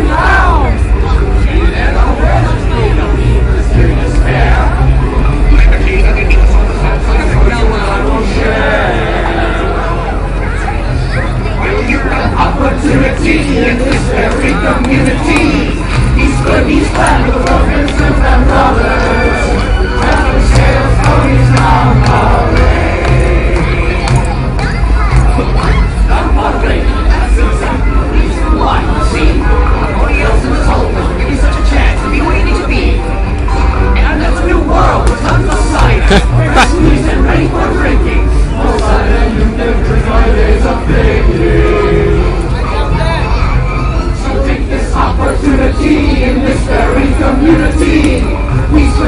In this very community, he's good, he's bad, the brothers and them brothers. Never sales, ponies, that's exactly the reason why. See, nobody else in this whole world will give you such a chance to be what you need to be. And that's a new world with tons of cider, squeezed and ready for drinking. More cider you can drink, my days of thinking. Opportunity in this very community. We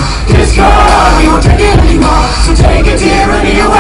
This God, we won't take it anymore. So take your tyranny away.